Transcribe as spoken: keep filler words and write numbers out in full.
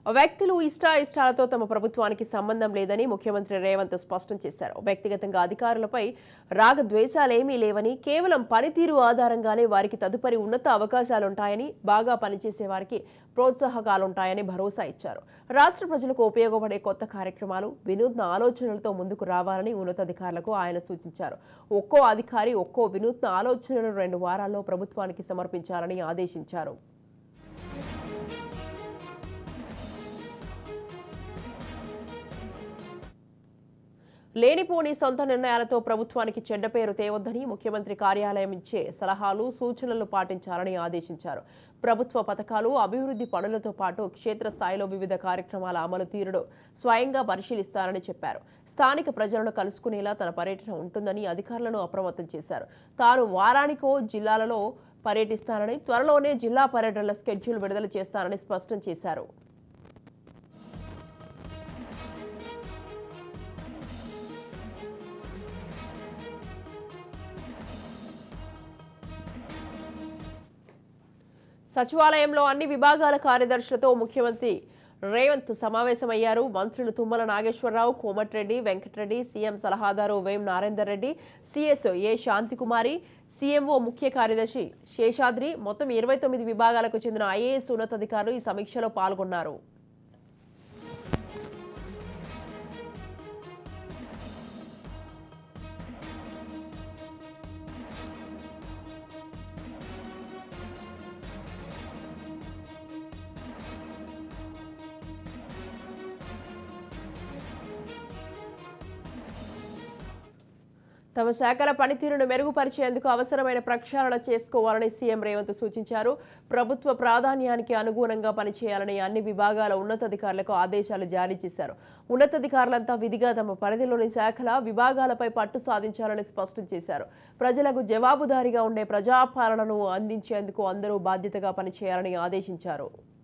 వ్యక్తులు ఇష్టాయిష్టాలతో తమ ప్రభుత్వానికి సంబంధం లేదని ముఖ్యమంత్రి రేవంత్ స్పష్టం చేశారు. వ్యక్తిగతంగా అధికారులపై రాగద్వేషాలేమీ లేవని, కేవలం పనితీరు ఆధారంగానే వారికి తదుపరి ఉన్నత అవకాశాలుంటాయని, బాగా పనిచేసే వారికి ప్రోత్సాహకాలుంటాయని భరోసా ఇచ్చారు. రాష్ట్ర ప్రజలకు ఉపయోగపడే కొత్త కార్యక్రమాలు, వినూత్న ఆలోచనలతో ముందుకు రావాలని ఉన్నతాధికారులకు ఆయన సూచించారు. ఒక్కో అధికారి ఒక్కో వినూత్న ఆలోచనను రెండు వారాల్లో ప్రభుత్వానికి సమర్పించాలని ఆదేశించారు. లేనిపోని సొంత నిర్ణయాలతో ప్రభుత్వానికి చెడ్డ పేరు తేవద్దని ముఖ్యమంత్రి కార్యాలయం ఇచ్చే సలహాలు, సూచనలు పాటించాలని ఆదేశించారు. ప్రభుత్వ పథకాలు, అభివృద్ధి పనులతో పాటు క్షేత్రస్థాయిలో వివిధ కార్యక్రమాల అమలు తీరును స్వయంగా పరిశీలిస్తారని చెప్పారు. స్థానిక ప్రజలను కలుసుకునేలా తన పర్యటన ఉంటుందని అధికారులను అప్రమత్తం చేశారు. తాను వారానికో జిల్లాలలో పర్యటిస్తానని, త్వరలోనే జిల్లా పర్యటనల స్కెడ్యూల్ విడుదల చేస్తానని స్పష్టం చేశారు. సచివాలయంలో అన్ని విభాగాల కార్యదర్శులతో ముఖ్యమంత్రి రేవంత్ సమావేశమయ్యారు. మంత్రులు తుమ్మల నాగేశ్వరరావు, కోమటిరెడ్డి వెంకటరెడ్డి, సీఎం సలహాదారు Vem Narender Reddy, CS A Shanti Kumari, CMO ముఖ్య కార్యదర్శి శేషాద్రి, మొత్తం ఇరవై తొమ్మిది విభాగాలకు చెందిన ఐఏఎస్ ఉన్నతాధికారులు ఈ సమీక్షలో పాల్గొన్నారు. తమ శాఖల పనితీరును మెరుగుపరిచేందుకు అవసరమైన ప్రక్షాళన చేసుకోవాలని సీఎం రేవంత్ సూచించారు. ప్రభుత్వ ప్రాధాన్యానికి అనుగుణంగా పనిచేయాలని అన్ని విభాగాల ఉన్నతాధికారులకు ఆదేశాలు జారీ చేశారు. ఉన్నతాధికారులంతా విధిగా తమ పరిధిలోని శాఖల, విభాగాలపై పట్టు సాధించాలని స్పష్టం చేశారు. ప్రజలకు జవాబుదారీగా ఉండే ప్రజాపాలనను అందించేందుకు అందరూ బాధ్యతగా పనిచేయాలని ఆదేశించారు.